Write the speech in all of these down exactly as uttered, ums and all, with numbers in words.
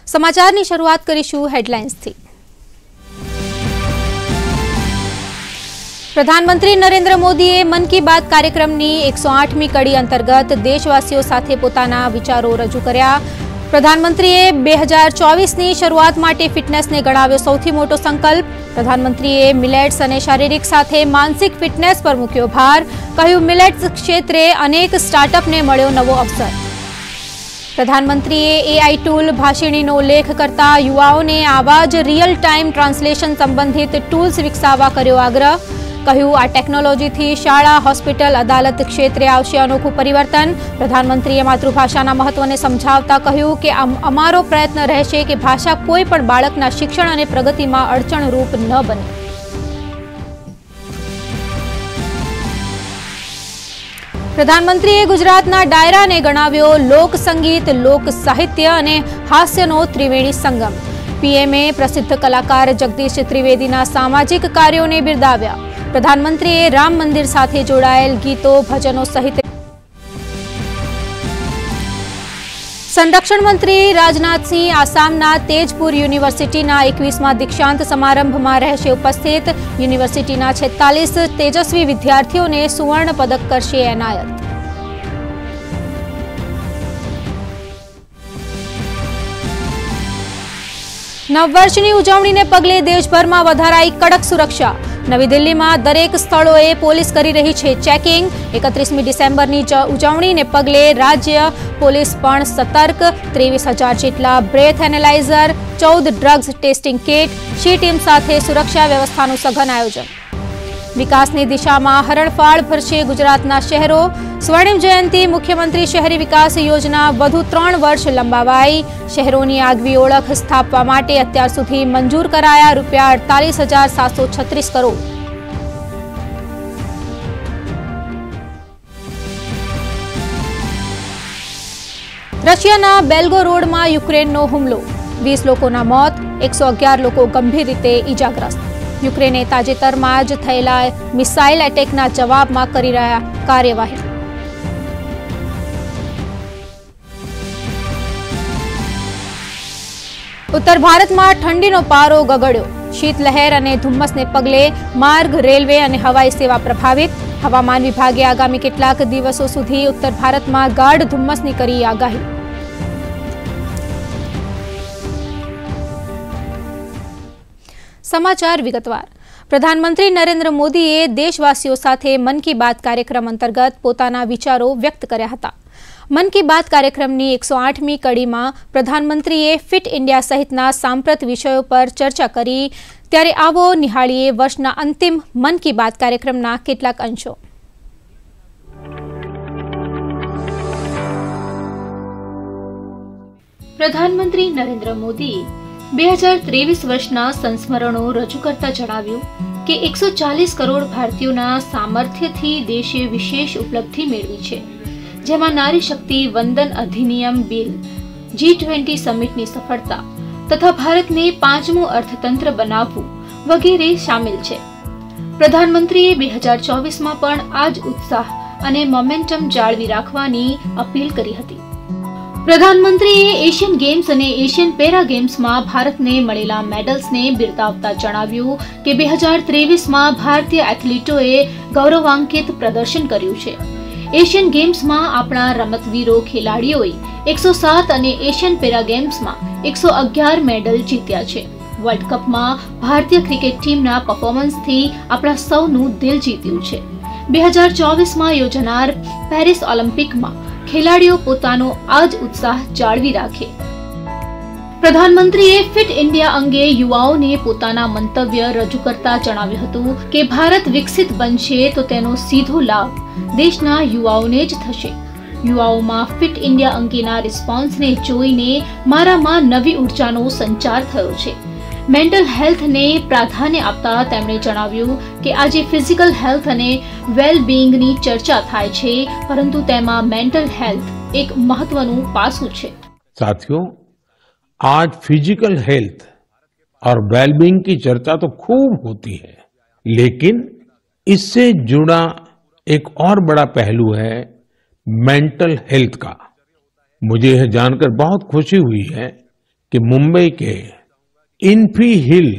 સમાચારની શરૂઆત કરીશું હેડલાઇન્સથી। પ્રધાનમંત્રી નરેન્દ્ર મોદીએ મન કી બાત કાર્યક્રમની એકસો આઠમી કડી અંતર્ગત દેશવાસીઓ સાથે પોતાના વિચારો રજૂ કર્યા। પ્રધાનમંત્રીએ બે હજાર ચોવીસની શરૂઆત માટે ફિટનેસને ગણાવ્યો સૌથી મોટો સંકલ્પ। પ્રધાનમંત્રીએ મિલેટ્સ અને શારીરિક સાથે માનસિક ફિટનેસ પર મૂક્યો ભાર। કહ્યું મિલેટ્સ ક્ષેત્રે અનેક સ્ટાર્ટઅપને મળ્યો નવો અવસર। પ્રધાનમંત્રીએ એઆઈ ટૂલ ભાષિણીનો ઉલ્લેખ કરતા યુવાઓને આવા જ રિયલ ટાઈમ ટ્રાન્સલેશન સંબંધિત ટૂલ્સ વિકસાવવા કર્યો આગ્રહ। કહ્યું આ ટેકનોલોજીથી શાળા, હોસ્પિટલ, અદાલત ક્ષેત્રે આવશે અનોખું પરિવર્તન। પ્રધાનમંત્રીએ માતૃભાષાના મહત્વને સમજાવતા કહ્યું કે અમારો પ્રયત્ન રહેશે કે ભાષા કોઈ પણ બાળકના શિક્ષણ અને પ્રગતિમાં અડચણરૂપ ન બને। પ્રધાનમંત્રીએ ગુજરાતના ડાયરાને ગણાવ્યો લોક સંગીત, લોક સાહિત્ય અને હાસ્યનો ત્રિવેણી સંગમ। પીએમએ પ્રસિદ્ધ કલાકાર જગદીશ ત્રિવેદીના સામાજિક કાર્યોને બિરદાવ્યા। પ્રધાનમંત્રીએ રામ મંદિર સાથે જોડાયેલ ગીતો, ભજનો સહિત સંરક્ષણ મંત્રી રાજનાથસિંહ આસામના તેજપુર યુનિવર્સિટીના એકવીસમા દીક્ષાંત સમારંભમાં રહેશે ઉપસ્થિત। યુનિવર્સિટીના છેતાલીસ તેજસ્વી વિદ્યાર્થીઓને સુવર્ણ પદક કરશે એનાયત। નવવર્ષની ઉજવણીને પગલે દેશભરમાં વધારાઈ કડક સુરક્ષા। નવી દિલ્હીમાં દરેક સ્થળોએ પોલીસ કરી રહી છે ચેકિંગ। એકત્રીસમી ડિસેમ્બરની ઉજવણીને પગલે રાજ્ય પોલીસ પણ સતર્ક। ત્રેવીસ હજાર જેટલા બ્રેથ એનાલાઇઝર, ચૌદ drugs testing kit, she team સાથે સુરક્ષા વ્યવસ્થાનું સઘન આયોજન। વિકાસની દિશામાં હરણફાળ ભરશે ગુજરાતના શહેરો। સ્વર્ણિમ જયંતિ મુખ્યમંત્રી શહેરી વિકાસ યોજના વધુ ત્રણ વર્ષ લંબાવાઈ। શહેરોની આગવી ઓળખ સ્થાપવા માટે અત્યાર સુધી મંજૂર કરાયા રૂપિયા અડતાલીસ હજાર સાતસો છત્રીસ કરોડ। રશિયાના બેલ્ગોરોડમાં યુક્રેનનો હુમલો, વીસ લોકોના મોત, એકસો અગિયાર લોકો ગંભીર રીતે ઈજાગ્રસ્ત। યુક્રેને તાજેતરમાં જ થયેલા મિસાઇલ એટેકના જવાબમાં કરી રહ્યા કાર્યવાહી। ઉત્તર ભારતમાં ઠંડીનો પારો ગગડ્યો। શીતલહેર અને ધુમ્મસને પગલે માર્ગ, રેલવે અને હવાઈ સેવા પ્રભાવિત। હવામાન વિભાગે આગામી કેટલાક દિવસો સુધી ઉત્તર ભારતમાં ગાઢ ધુમ્મસની કરી આગાહી। સમાચાર વિગતવાર। પ્રધાનમંત્રી નરેન્દ્ર મોદીએ દેશવાસીઓ સાથે મન કી બાત કાર્યક્રમ અંતર્ગત પોતાના વિચારો વ્યક્ત કર્યા હતા। મન કી બાત કાર્યક્રમની એકસો આઠમી કડીમાં પ્રધાનમંત્રીએ ફિટ ઇન્ડિયા સહિતના સાંપ્રત વિષયો પર ચર્ચા કરી। ત્યારે આવો નિહાળીએ વર્ષના અંતિમ મન કી બાત કાર્યક્રમના કેટલાક અંશો। પ્રધાનમંત્રી નરેન્દ્ર મોદીએ બે હજાર ત્રેવીસ વર્ષના સંસ્મરણો રજૂ કરતા જણાવ્યું કે એકસો ચાલીસ કરોડ ભારતીયોના સામર્થ્યથી દેશે વિશેષ ઉપલબ્ધિ મેળવી છે, જેમાં નારી શક્તિ વંદન અધિનિયમ બિલ, જી ટ્વેન્ટી સમિટની સફળતા તથા ભારતને પાંચમું અર્થતંત્ર બનાવવું વગેરે સામેલ છે। પ્રધાનમંત્રીએ બે હજાર ચોવીસમાં પણ આ જ ઉત્સાહ અને મોમેન્ટમ જાળવી રાખવાની અપીલ કરી હતી। પ્રધાનમંત્રીએ એશિયન ગેમ્સ અને એશિયન પેરા ગેમ્સમાં ભારતને મળેલા મેડલ્સને બિરદાવતા જણાવ્યું કે બે હજાર ત્રેવીસમાં ભારતીય એથ્લીટોએ ગૌરવાન્વિત પ્રદર્શન કર્યું છે। એશિયન ગેમ્સમાં આપણા રમતવીરો ખેલાડીઓએ એકસો સાત અને એશિયન પેરા ગેમ્સમાં એકસો અગિયાર મેડલ જીત્યા છે। વર્લ્ડ કપમાં ભારતીય ક્રિકેટ ટીમના પરફોર્મન્સથી આપણા સૌનું દિલ જીત્યું છે। બે હજાર ચોવીસમાં યોજાનાર પેરિસ ઓલિમ્પિકમાં ખેલાડીઓ પોતાનો આ જ ઉત્સાહ જાળવી રાખે। પ્રધાનમંત્રીએ ફિટ ઇન્ડિયા અંગે યુવાઓને પોતાના મંતવ્ય રજૂ કરતા જણાવ્યું હતું કે ભારત વિકસિત બનશે તો તેનો સીધો લાભ દેશના યુવાઓને જ થશે। યુવાઓમાં ફિટ ઇન્ડિયા અંગેના રિસ્પોન્સને જોઈને મારામાં નવી ઉર્જાનો સંચાર થયો છે। મેન્ટલ હેલ્થને પ્રાધાન્ય આપતા તેમણે જણાવ્યું કે આજે ફિઝિકલ હેલ્થ અને વેલબિંગની ચર્ચા થાય છે, પરંતુ તેમાં મેન્ટલ હેલ્થ એક મહત્વનું પાસું છે। साथियों, आज फिजिकल हेल्थ और वेलबींग की चर्चा तो खूब होती है, लेकिन इससे जुड़ा एक और बड़ा पहलू है मेंटल हेल्थ का। मुझे यह जानकर बहुत खुशी हुई है कि मुंबई के इन्फी हिल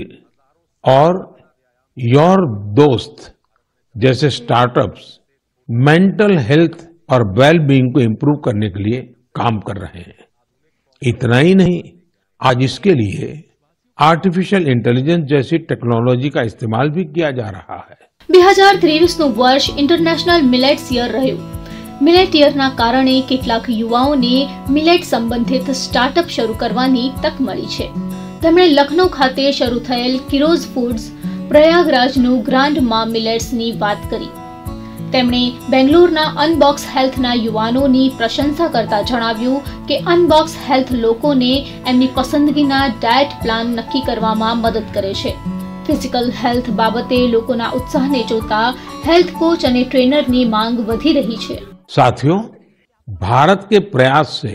और योर दोस्त जैसे स्टार्टअप्स मेंटल हेल्थ और वेल बीइंग को इम्प्रूव करने के लिए काम कर रहे हैं। इतना ही नहीं, आज इसके लिए आर्टिफिशियल इंटेलिजेंस जैसी टेक्नोलॉजी का इस्तेमाल भी किया जा रहा है। બે હજાર ત્રેવીસ નું વર્ષ ઇન્ટરનેશનલ મિલેટ્સ યર રહ્યું। મિલેટ યરના કારણે કેટલાક યુવાઓને મિલેટ સંબંધિત સ્ટાર્ટઅપ શરૂ કરવાની તક મળી છે। તેમણે લખનૌ ખાતે શરૂ થયેલ કિરોઝ ફૂડ્સ પ્રયાગરાજનું ગ્રાન્ડ મા મિલેટ્સની વાત કરી। તેમણે બેંગ્લોરના અનબોક્સ હેલ્થના યુવાનોની પ્રશંસા કરતા જણાવ્યું કે અનબોક્સ હેલ્થ લોકોને એમની પસંદગીના ડાયટ પ્લાન નક્કી કરવામાં મદદ કરે છે। ફિઝિકલ હેલ્થ બાબતે લોકોના ઉત્સાહને જોતા હેલ્થ કોચ અને ટ્રેનરની માંગ વધી રહી છે। साथियों, भारत के प्रयास से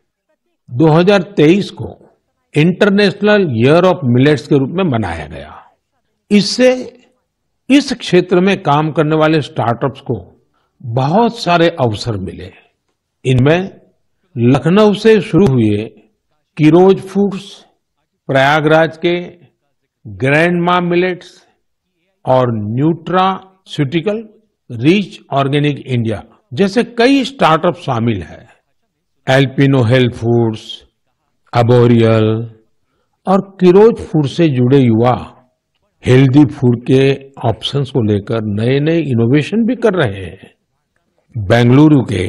दो हज़ार तेईस को इंटरनेशनल ईयर ऑफ मिलेट्स के रूप में मनाया गया। इससे इस क्षेत्र में काम करने वाले स्टार्टअप्स को बहुत सारे अवसर मिले। इनमें लखनऊ से शुरू हुए किरोज फूड्स, प्रयागराज के ग्रैंड मा मिलेट्स और न्यूट्रास्यूटिकल रिच ऑर्गेनिक इंडिया जैसे कई स्टार्टअप शामिल है। एल्पिनो हेल्थ फूड्स, अबोरियल और किरोज फूड से जुड़े युवा हेल्दी फूड के ऑप्शंस को लेकर नए नए इनोवेशन भी कर रहे हैं। बेंगलुरु के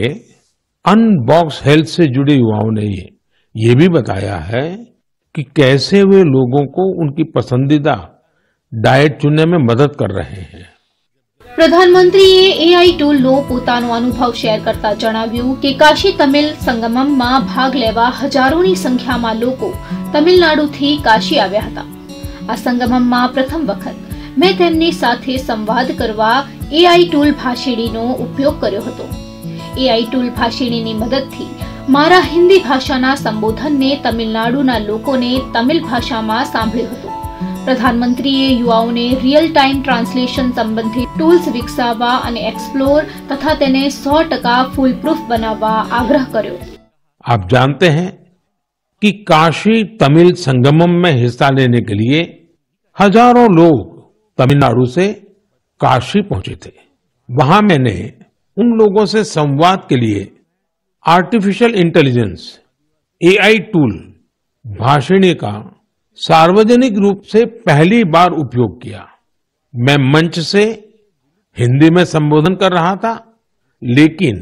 अनबॉक्स हेल्थ से जुड़े युवाओं ने ये, ये भी बताया है कि कैसे वे लोगों को उनकी पसंदीदा डाइट चुनने में मदद कर रहे हैं। પ્રધાનમંત્રીએ એઆઈ ટૂલનો પોતાનો અનુભવ શેર કરતા જણાવ્યું કે કાશી તમિલ સંગમમમાં ભાગ લેવા હજારોની સંખ્યામાં લોકો તમિલનાડુથી કાશી આવ્યા હતા। આ સંગમમમાં પ્રથમ વખત મેં તેમની સાથે સંવાદ કરવા એઆઈ ટૂલ ભાષિણીનો ઉપયોગ કર્યો હતો। એઆઈ ટૂલ ભાષિણીની મદદથી મારા હિન્દી ભાષાના સંબોધનને તમિલનાડુના લોકોને તમિલ ભાષામાં સાંભળ્યું હતું। પ્રધાનમંત્રીએ યુવાઓને રિયલ ટાઈમ ટ્રાન્સલેશન સંબંધિત ટૂલ્સ વિકસાવવા અને એક્સપ્લોર તથા તેને સો ટકા ફૂલ પ્રૂફ બનાવવા આગ્રહ કર્યો। आप जानते हैं कि काशी तमिल संगमम में हिस्सा लेने के लिए हजारों लोग तमिलनाडु से काशी पहुंचे थे। वहां मैंने उन लोगों से संवाद के लिए artificial intelligence AI tool Bhashini का सार्वजनिक रूप से पहली बार उपयोग किया। मैं मंच से हिंदी में संबोधन कर रहा था, लेकिन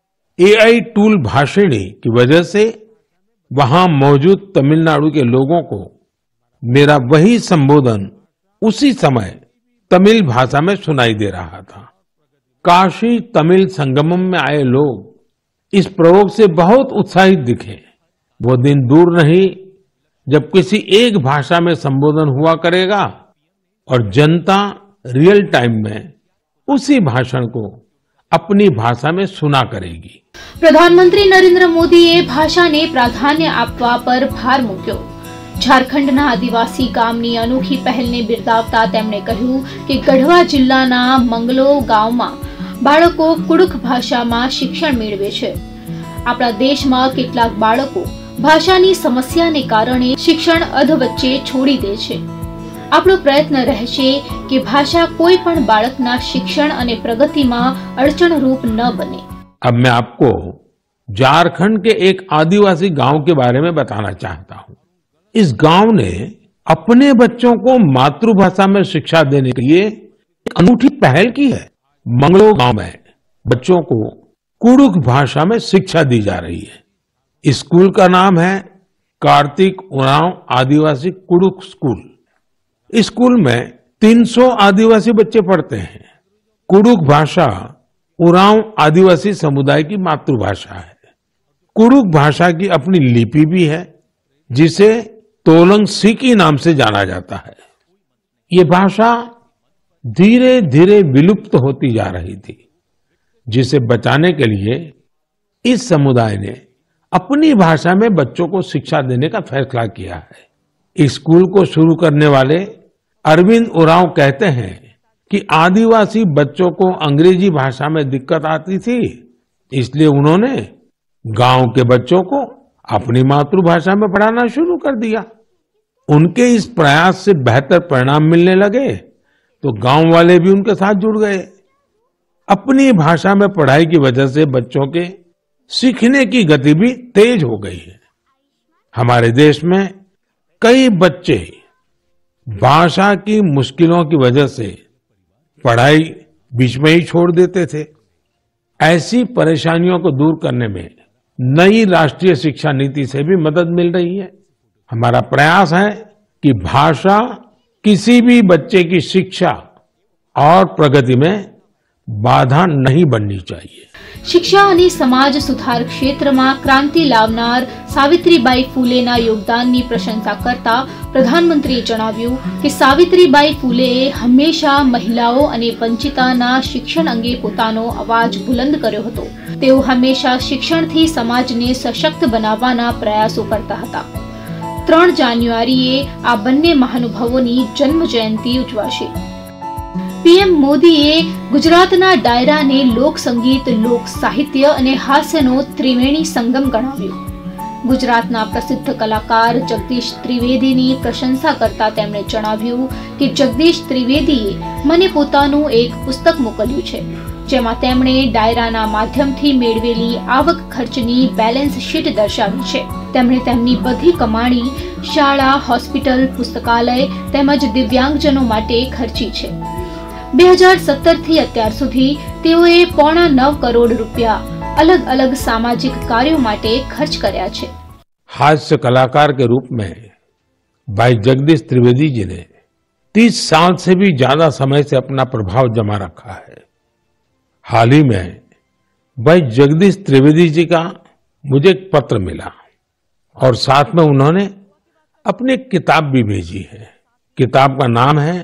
एआई टूल भाषिणी की वजह से वहां मौजूद तमिलनाडु के लोगों को मेरा वही संबोधन उसी समय तमिल भाषा में सुनाई दे रहा था। काशी तमिल संगमम में आए लोग इस प्रयोग से बहुत उत्साहित दिखे। वो दिन दूर नहीं जब किसी एक भाषा में संबोधन हुआ करेगा और जनता रियल टाइम में उसी भाषण को अपनी भाषा में सुना करेगी। प्रधानमंत्री नरेंद्र मोदीए भाषाने प्राधान्य आपवा पर भार मूक्यो। झारखंडना आदिवासी गामनी अनोखी पहलने बिरदावता તેમણે કહ્યું કે ગઢવા જિલ્લાના મંગલો ગામમાં બાળકો કુડુખ ભાષામાં શિક્ષણ મેળવે છે। આપણા દેશમાં કેટલાક બાળકો ભાષાની સમસ્યાને કારણે શિક્ષણ અધવચ્ચે છોડી દે છે। આપણો પ્રયત્ન રહેશે કે ભાષા કોઈ પણ બાળકના शिक्षण અને પ્રગતિમાં અડચણરૂપ ન બને। अब मैं आपको झारखंड के एक आदिवासी गांव के बारे में बताना चाहता हूं। इस गांव ने अपने बच्चों को मातृभाषा में शिक्षा देने के लिए एक अनूठी पहल की है। मंगलो गांव में बच्चों को कुडुख भाषा में शिक्षा दी जा रही है। इस स्कूल का नाम है कार्तिक उरांव आदिवासी कुडुख स्कूल। इस स्कूल में तीन सौ आदिवासी बच्चे पढ़ते हैं। कुडुख भाषा उरांव आदिवासी समुदाय की मातृभाषा है। कुडुख भाषा की अपनी लिपि भी है, जिसे तोलंग सिकी नाम से जाना जाता है। ये भाषा धीरे धीरे विलुप्त होती जा रही थी, जिसे बचाने के लिए इस समुदाय ने अपनी भाषा में बच्चों को शिक्षा देने का फैसला किया है। इस स्कूल को शुरू करने वाले अरविंद उरांव कहते हैं कि आदिवासी बच्चों को अंग्रेजी भाषा में दिक्कत आती थी, इसलिए उन्होंने गांव के बच्चों को अपनी मातृभाषा में पढ़ाना शुरू कर दिया। उनके इस प्रयास से बेहतर परिणाम मिलने लगे तो गांव वाले भी उनके साथ जुड़ गए। अपनी भाषा में पढ़ाई की वजह से बच्चों के सीखने की गति भी तेज हो गई है। हमारे देश में कई बच्चे भाषा की मुश्किलों की वजह से पढ़ाई बीच में ही छोड़ देते थे। ऐसी परेशानियों को दूर करने में नई राष्ट्रीय शिक्षा नीति से भी मदद मिल रही है। हमारा प्रयास है कि भाषा किसी भी बच्चे की शिक्षा और प्रगति में बाधा नहीं बननी चाहिए। શિક્ષા અને સમાજ સુધાર ક્ષેત્રમાં ક્રાંતિ લાવનાર સાવિત્રીબાઈ ફૂલેના યોગદાનની પ્રશંસા કરતા પ્રધાનમંત્રીએ જણાવ્યું કે સાવિત્રીબાઈ ફૂલેએ હંમેશા મહિલાઓ અને વંચિતાના શિક્ષણ અંગે પોતાનો અવાજ બુલંદ કર્યો હતો। તેઓ હંમેશા શિક્ષણથી સમાજને સશક્ત બનાવવાના પ્રયાસો કરતા હતા। ત્રણ જાન્યુઆરીએ આ બંને મહાનુભાવોની જન્મ જયંતિ ઉજવાશે। પીએમ મોદીએ ગુજરાતના ડાયરાને લોક સંગીત, લોક સાહિત્ય અને હાસ્યનો ત્રિવેણી સંગમ ગણાવ્યો। ગુજરાતના પ્રસિદ્ધ કલાકાર જગદીશ ત્રિવેદીની પ્રશંસા કરતા તેમણે જણાવ્યું કે જગદીશ ત્રિવેદીએ મને પોતાનું એક પુસ્તક મોકલ્યું છે, જેમાં તેમણે ડાયરાના માધ્યમથી મેળવેલી આવક ખર્ચની બેલેન્સ શીટ દર્શાવી છે। તેમણે તેમની બધી કમાણી શાળા, હોસ્પિટલ, પુસ્તકાલય તેમજ દિવ્યાંગજનો માટે ખર્ચી છે। બે હજાર સત્તર થી અત્યાર સુધી તેઓએ પોણા નવ કરોડ રૂપિયા अलग अलग सामाजिक कार्यों माटे खर्च कर्या छे। हास्य कलाकार के रूप में भाई जगदीश त्रिवेदी जी ने तीस साल से भी ज्यादा समय से अपना प्रभाव जमा रखा है। हाल ही में भाई जगदीश त्रिवेदी जी का मुझे एक पत्र मिला और साथ में उन्होंने अपनी एक किताब भी भेजी है। किताब का नाम है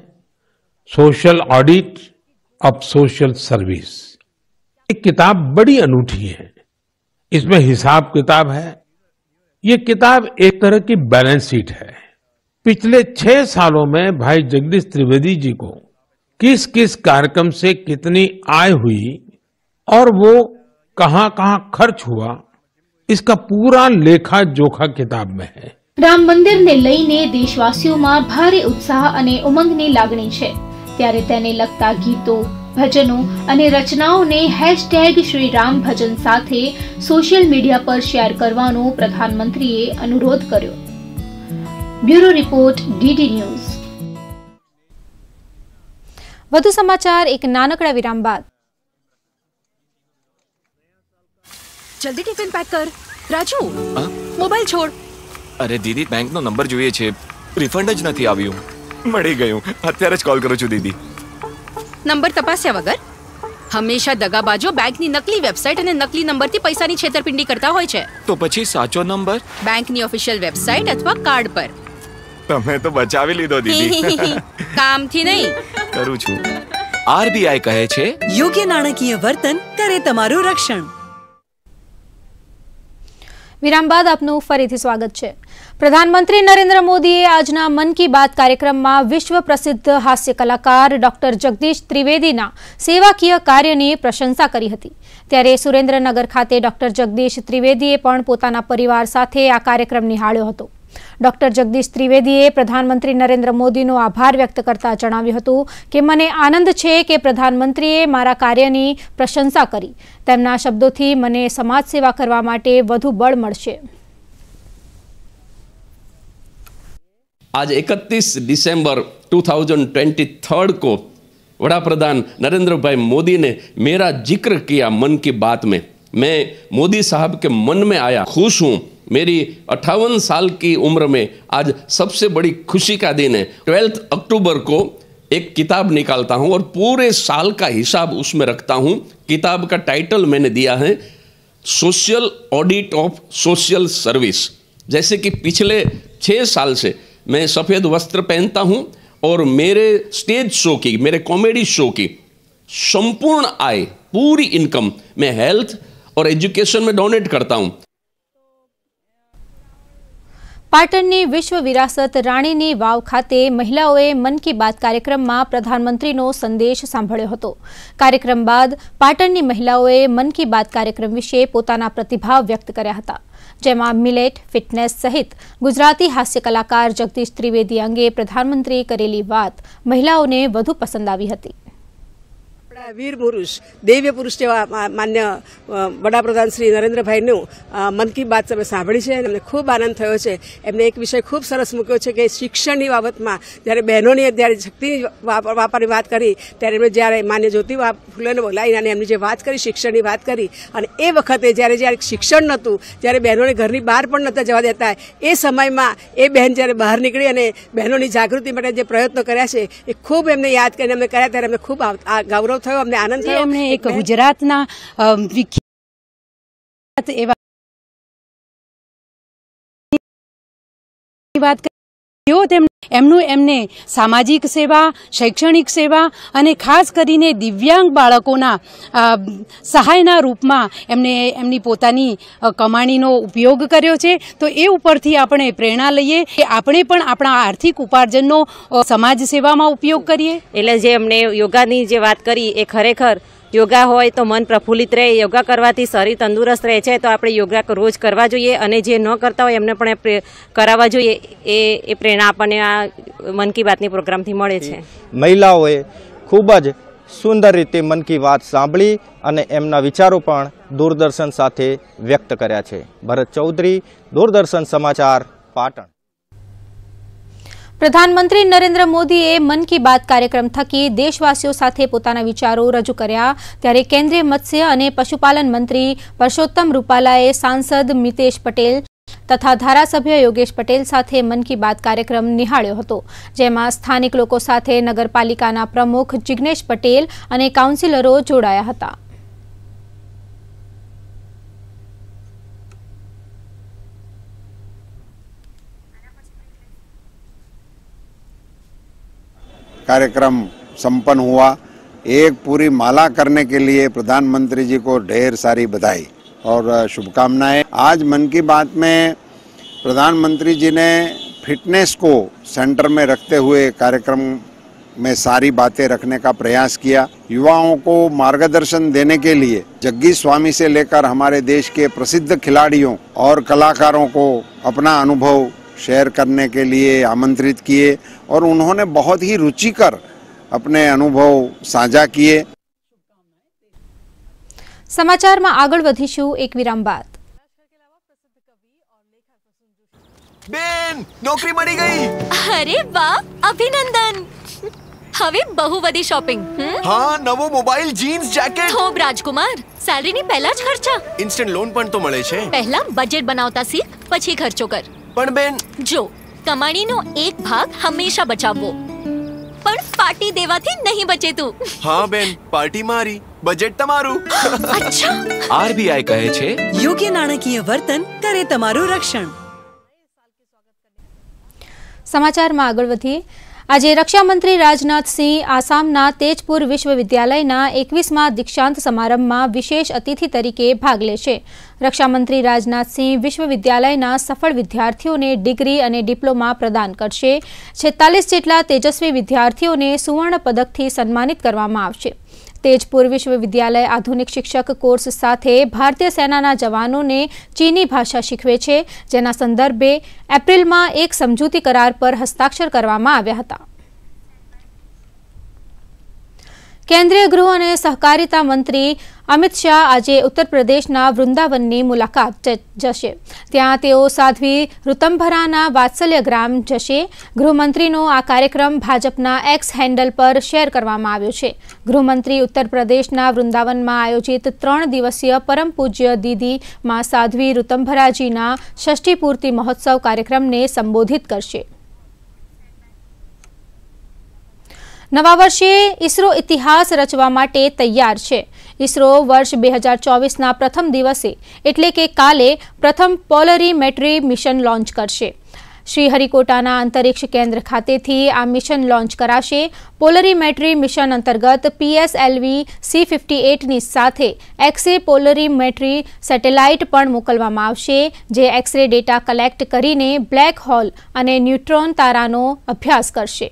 social audit of social service. एक किताब बड़ी अनूठी है। इसमें हिसाब किताब है। ये किताब एक तरह की बैलेंस शीट है। पिछले छह सालों में भाई जगदीश त्रिवेदी जी को किस किस कार्यक्रम से कितनी आय हुई और वो कहां कहां खर्च हुआ, इसका पूरा लेखा जोखा किताब में है। राम मंदिर ने लईने देशवासीओमां भारे उत्साह अने उमंगनी लागणी छे, त्यारे तेने लगता गीतो, भजनों अने रचनाओने हैशटेग श्री राम भजन साथे सोशल मीडिया पर शेयर करवानो प्रधानमंत्रीए अनुरोध कर्यो। Bureau report DD news. વધુ સમાચાર એક નાનકડા વિરામ બાદ। જલ્દી ટિફિન પેક કર। રાજુ, મોબાઈલ છોડ। અરે દીદી, બેંકનો નંબર જોઈએ છે, રિફંડ જ નથી આવ્યું। મળી ગયું, અત્યારે જ કોલ કરું છું દીદી। નંબર તપાસ્યા વગર હંમેશા દગાબાજો બેંકની નકલી વેબસાઇટ અને નકલી નંબરથી પૈસાની છેતરપિંડી કરતા હોય છે। તો પછી સાચો નંબર બેંકની ઓફિશિયલ વેબસાઇટ અથવા કાર્ડ પર। તમે તો બચાવી લીધો દીદી। કામથી નહીં, કરું છું। આરબીઆઈ કહે છે યોગ્ય નાણાકીય વર્તન કરે તમારું રક્ષણ। વિરામ બાદ આપનું ફરીથી સ્વાગત છે। પ્રધાનમંત્રી નરેન્દ્ર મોદીએ આજના મન કી બાત કાર્યક્રમમાં વિશ્વ પ્રસિદ્ધ હાસ્ય કલાકાર ડોક્ટર જગદીશ ત્રિવેદીના સેવાકીય કાર્યની પ્રશંસા કરી હતી। ત્યારે સુરેન્દ્રનગર ખાતે ડોક્ટર જગદીશ ત્રિવેદીએ પણ પોતાના પરિવાર સાથે આ કાર્યક્રમ નિહાળ્યો હતો। ડોક્ટર જગદીશ ત્રિવેદીએ પ્રધાનમંત્રી નરેન્દ્ર મોદીનો આભાર વ્યક્ત કરતા જણાવ્યું હતું કે મને આનંદ છે કે પ્રધાનમંત્રીએ મારા કાર્યની પ્રશંસા કરી। તેમના શબ્દોથી મને સમાજ સેવા કરવા માટે વધુ બળ મળશે। आज इकतीस दिसंबर दो हज़ार तेईस को वडाप्रधान नरेंद्र भाई मोदी ने मेरा जिक्र किया मन की बात में। मैं मोदी साहब के मन में आया, खुश हूँ। मेरी अट्ठावन साल की उम्र में आज सबसे बड़ी खुशी का दिन है। ट्वेल्थ अक्टूबर को एक किताब निकालता हूँ और पूरे साल का हिसाब उसमें रखता हूँ। किताब का टाइटल मैंने दिया है social audit of social service. जैसे कि पिछले छः साल से मैं सफ़ेद वस्त्र पहनता हूँ और मेरे स्टेज शो की, मेरे कॉमेडी शो की संपूर्ण आय, पूरी इनकम मैं हेल्थ और एजुकेशन में डोनेट करता हूँ। પાટણની વિશ્વ વિરાસત રાણીની વાવ ખાતે મહિલાઓએ મન કી બાત કાર્યક્રમમાં પ્રધાનમંત્રીનો સંદેશ સાંભળ્યો હતો। કાર્યક્રમ બાદ પાટણની મહિલાઓએ મન કી બાત કાર્યક્રમ વિશે પોતાના પ્રતિભાવ વ્યક્ત કર્યા હતા। જેમાં મિલેટ, ફિટનેસ સહિત ગુજરાતી હાસ્ય કલાકાર જગદીશ ત્રિવેદી અંગે પ્રધાનમંત્રીએ કરેલી વાત મહિલાઓને વધુ પસંદ આવી હતી. વીર પુરુષ દિવ્ય પુરુષ જેવા માન્ય વડાપ્રધાન શ્રી નરેન્દ્રભાઈનું મન કી બાત તમે સાંભળી છે અને અમને ખૂબ આનંદ થયો છે. એમને એક વિષય ખૂબ સરસ મૂક્યો છે કે શિક્ષણની બાબતમાં જ્યારે બહેનોની જ્યારે શક્તિ વાપરવાની વાત કરી ત્યારે એમણે જ્યારે માન્ય જ્યોતિબા ફૂલેને બોલાવીને અને એમની જે વાત કરી શિક્ષણની વાત કરી અને એ વખતે જ્યારે જ્યારે શિક્ષણ નહોતું, જ્યારે બહેનોને ઘરની બહાર પણ નહોતા જવા દેતા, એ સમયમાં એ બહેન જ્યારે બહાર નીકળી અને બહેનોની જાગૃતિ માટે જે પ્રયત્નો કર્યા છે એ ખૂબ એમને યાદ કરીને એમને કર્યા ત્યારે અમને ખૂબ ગૌરવ થયો, અમને આનંદ થયો. એમણે એક ગુજરાતના વિખ્યાત એવા વાત કરી. એમનું એમને સામાજિક સેવા, શૈક્ષણિક સેવા અને ખાસ કરીને દિવ્યાંગ બાળકોના સહાયના રૂપમાં એમને એમની પોતાની કમાણીનો ઉપયોગ કર્યો છે. તો એ ઉપરથી આપણે પ્રેરણા લઈએ કે આપણે પણ આપણા આર્થિક ઉપાર્જનનો સમાજ સેવામાં ઉપયોગ કરીએ. એટલે જે એમણે યોગાની જે વાત કરી એ ખરેખર યોગા હોય તો મન પ્રફુલ્લિત રહે, યોગા કરવાથી શરીર તંદુરસ્ત રહે છે. તો આપણે યોગા રોજ કરવા જોઈએ અને જે ન કરતા હોય એમને પણ કરાવવા જોઈએ. એ એ પ્રેરણા આપણને આ મન કી બાતની પ્રોગ્રામથી મળે છે. મહિલાઓએ ખૂબ જ સુંદર રીતે મન કી બાત સાંભળી અને એમના વિચારો પણ દૂરદર્શન સાથે વ્યક્ત કર્યા છે. ભરત ચૌધરી, દૂરદર્શન સમાચાર, પાટણ. પ્રધાનમંત્રી નરેન્દ્ર મોદીએ મન કી બાત કાર્યક્રમ થકી દેશવાસીઓ સાથે પોતાના વિચારો રજૂ કર્યા ત્યારે કેન્દ્રીય મત્સ્ય અને પશુપાલન મંત્રી પરસોત્તમ રૂપાલાએ સાંસદ મિતેશ પટેલ તથા ધારાસભ્ય યોગેશ પટેલ સાથે મન કી બાત કાર્યક્રમ નિહાળ્યો હતો, જેમાં સ્થાનિક લોકો સાથે નગરપાલિકાના પ્રમુખ જિગ્નેશ પટેલ અને કાઉન્સિલરો જોડાયા હતા. कार्यक्रम संपन्न हुआ. एक पूरी माला करने के लिए प्रधानमंत्री जी को ढेर सारी बधाई और शुभकामनाएं. आज मन की बात में प्रधानमंत्री जी ने फिटनेस को सेंटर में रखते हुए कार्यक्रम में सारी बातें रखने का प्रयास किया. युवाओं को मार्गदर्शन देने के लिए जग्गीश स्वामी से लेकर हमारे देश के प्रसिद्ध खिलाड़ियों और कलाकारों को अपना अनुभव शेयर करने के लिए आमंत्रित किए और उन्होंने बहुत ही रुचिकर अपने अनुभव साझा किए. समाचार में आगळ वधीशुं एक विराम बाद. बेन नौकरी मળી ગઈ. अरे वाह, अभिनंदन. હવે બહુ બધી શોપિંગ. હા, નવો મોબાઈલ, જીન્સ, જેકેટ. થોબ રાજકુમાર, સેલરીની પહેલા જ ખર્ચા. ઇન્સ્ટન્ટ લોન પણ તો મળે છે. પહેલા બજેટ બનાવતા શીખ, પછી ખર્ચો કર. પણ બેન જો કમાણીનો એક ભાગ હંમેશા બચાવવો, પણ પાર્ટી દેવાથી નહીં બચે તું. હા બેન, પાર્ટી મારી, બજેટ તમારું. અચ્છા. આરબીઆઈ કહે છે યોગ્ય નાણાકીય વર્તન કરે તમારું રક્ષણ. સમાચારમાં આગળ વધીએ. આજે રક્ષામંત્રી રાજનાથસિંહ આસામના તેજપુર વિશ્વવિદ્યાલયના એકવીસમા દીક્ષાંત સમારંભમાં વિશેષ અતિથિ તરીકે ભાગ લેશે. રક્ષામંત્રી રાજનાથસિંહ વિશ્વવિદ્યાલયના સફળ વિદ્યાર્થીઓને ડિગ્રી અને ડિપ્લોમા પ્રદાન કરશે. છેતાલીસ જેટલા તેજસ્વી વિદ્યાર્થીઓને સુવર્ણ પદકથી સન્માનિત કરવામાં આવશે. તેજપુર વિશ્વવિદ્યાલય આધુનિક શિક્ષક કોર્સ સાથે ભારતીય સેનાના જવાનોને ચીની ભાષા શીખવે છે, જેના સંદર્ભે એપ્રિલમાં એક સમજૂતી કરાર પર હસ્તાક્ષર કરવામાં આવ્યા હતા. કેન્દ્રીય ગૃહ અને સહકારિતા મંત્રી અમિત શાહ આજે ઉત્તર પ્રદેશના વૃંદાવનની મુલાકાત જશે. ત્યાં તેઓ સાધ્વી ઋતંભરાના વાત્સલ્ય ગ્રામ જશે. ગૃહમંત્રીનો આ કાર્યક્રમ ભાજપના એક્સ હેન્ડલ પર શેર કરવામાં આવ્યો છે. ગૃહમંત્રી ઉત્તર પ્રદેશના વૃંદાવનમાં આયોજિત ત્રણ દિવસીય પરમ પૂજ્ય દીદી માં સાધ્વી ઋતંભરાજીના ષષ્ઠી પૂર્તિ મહોત્સવ કાર્યક્રમને સંબોધિત કરશે. નવા વર્ષે ઇસરો ઇતિહાસ રચવા માટે તૈયાર છે. ઇસરો વર્ષ બે હજાર ચોવીસના પ્રથમ દિવસે એટલે કે કાલે પ્રથમ પોલરીમેટ્રી મિશન લોન્ચ કરશે. શ્રીહરિકોટાના અંતરિક્ષ કેન્દ્ર ખાતેથી આ મિશન લોન્ચ કરાશે. પોલરીમેટ્રી મિશન અંતર્ગત પીએસએલવી સી ફિફ્ટી એટની સાથે એક્સરે પોલરીમેટ્રી સેટેલાઇટ પણ મોકલવામાં આવશે, જે એક્સરે ડેટા કલેક્ટ કરીને બ્લેક હોલ અને ન્યુટ્રોન તારાનો અભ્યાસ કરશે.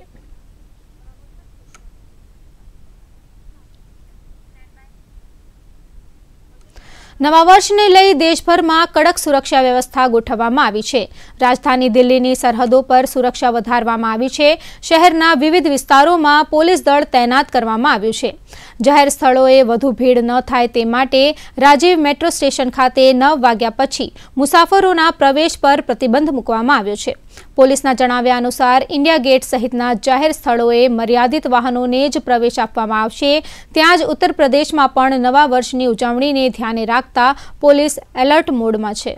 નવા વર્ષને લઈ દેશભરમાં કડક સુરક્ષા વ્યવસ્થા ગોઠવવામાં આવી છે। રાજધાની દિલ્હીની સરહદો પર સુરક્ષા વધારવામાં આવી છે। શહેરના વિવિધ વિસ્તારોમાં પોલીસ દળ તૈનાત કરવામાં આવ્યું છે। જાહેર સ્થળોએ વધુ ભીડ ન થાય તે માટે રાજીવ મેટ્રો સ્ટેશન ખાતે નવ વાગ્યા પછી મુસાફરોના પ્રવેશ પર પ્રતિબંધ મૂકવામાં આવ્યો છે। પોલીસના જણાવ્યા અનુસાર ઇન્ડિયા ગેટ સહિતના જાહેર સ્થળોએ મર્યાદિત વાહનોને જ પ્રવેશ આપવામાં આવશે। ત્યાં જ ઉત્તર પ્રદેશમાં પણ નવા વર્ષની ઉજવણીને ધ્યાને રાખતા પોલીસ એલર્ટ મોડમાં છે।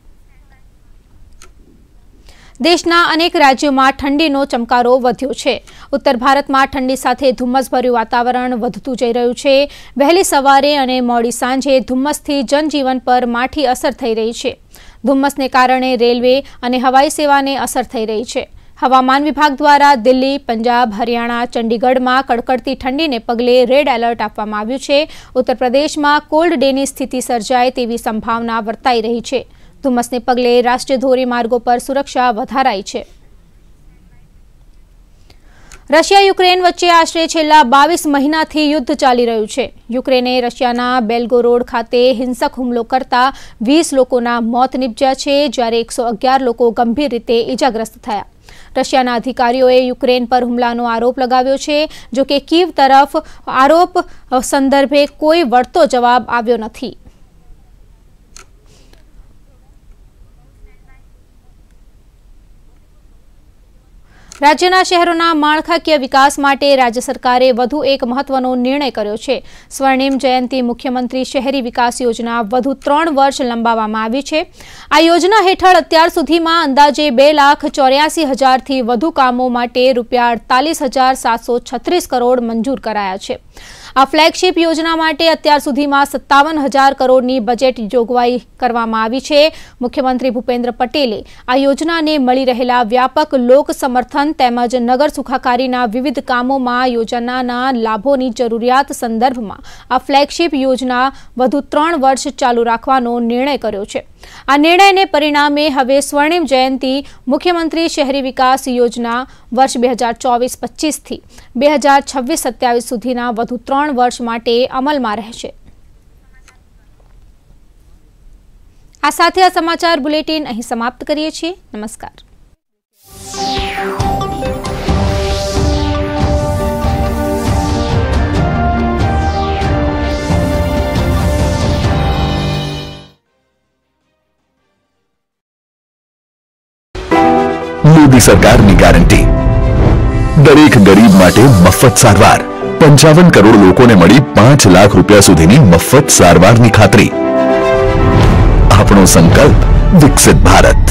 દેશના અનેક રાજ્યોમાં ઠંડીનો ચમકારો વધ્યો છે। ઉત્તર ભારતમાં ઠંડી સાથે ધુમ્મસભર્યું વાતાવરણ વધતું જઈ રહ્યું છે। વહેલી સવારે અને મોડી સાંજે ધુમ્મસથી જનજીવન પર માઠી અસર થઈ રહી છે। ધુમ્મસને કારણે રેલવે અને હવાઈ સેવાને અસર થઈ રહી છે। હવામાન વિભાગ દ્વારા દિલ્હી, પંજાબ, હરિયાણા, ચંડીગઢમાં કડકડતી ઠંડીને પગલે રેડ એલર્ટ આપવામાં આવ્યું છે। ઉત્તર પ્રદેશમાં કોલ્ડ ડેની સ્થિતિ સર્જાય તેવી સંભાવના વર્તાઈ રહી છે। ધુમ્મસને પગલે રાષ્ટ્રીય ધોરીમાર્ગો પર સુરક્ષા વધારાઈ છે। રશિયા યુક્રેન વચ્ચે આશરે છેલ્લા બાવીસ મહિનાથી યુદ્ધ ચાલી રહ્યું છે। યુક્રેને રશિયાના બેલ્ગોરોડ ખાતે હિંસક હુમલો કરતા વીસ લોકોના મોત નિપજ્યા છે, જ્યારે એકસો અગિયાર લોકો ગંભીર રીતે ઇજાગ્રસ્ત થયા। રશિયાના અધિકારીઓએ યુક્રેન પર હુમલાનો આરોપ લગાવ્યો છે, જો કે કીવ તરફ આરોપ સંદર્ભે કોઈ વળતો જવાબ આવ્યો નથી। રાજ્યના શહેરોના માળખાકીય વિકાસ માટે રાજ્ય સરકારે વધુ એક મહત્વનો નિર્ણય કર્યો છે। સ્વર્ણિમ જયંતિ મુખ્યમંત્રી શહેરી વિકાસ યોજના વધુ ત્રણ વર્ષ લંબાવવામાં આવી છે। આ યોજના હેઠળ અત્યાર સુધીમાં અંદાજે બે લાખ ચોર્યાસી હજારથી વધુ કામો માટે રૂપિયા અડતાલીસ હજાર સાતસો છત્રીસ કરોડ મંજૂર કરાયા છે। આ ફ્લેગશિપ યોજના માટે અત્યાર સુધીમાં સત્તાવન હજાર કરોડની બજેટ જોગવાઈ કરવામાં આવી છે। મુખ્યમંત્રી ભૂપેન્દ્ર પટેલે આ યોજનાને મળી રહેલા વ્યાપક લોક સમર્થન તેમજ નગર સુખાકારીના વિવિધ કામોમાં યોજનાના લાભોની જરૂરિયાત સંદર્ભમાં આ ફ્લેગશિપ યોજના વધુ ત્રણ વર્ષ ચાલુ રાખવાનો નિર્ણય કર્યો છે। આ નિર્ણયને પરિણામે હવે સ્વર્ણિમ જયંતિ મુખ્યમંત્રી શહેરી વિકાસ યોજના વર્ષ બે હજાર ચોવીસ પચીસથી બે હજાર છવ્વીસ સત્યાવીસ સુધીના વધુ ત્રણ વર્ષ માટે અમલમાં રહેશે। આ સાથે આ સમાચાર બુલેટિન અહીં સમાપ્ત કરીએ છીએ। નમસ્કાર। મોદી સરકારની ગારંટી દરેક ગરીબ માટે મફત સારવાર। પંચાવન કરોડ લોકોને મળી પાંચ લાખ રૂપિયા સુધીની મફત સારવારની ખાતરી। આપણો સંકલ્પ વિકસિત ભારત।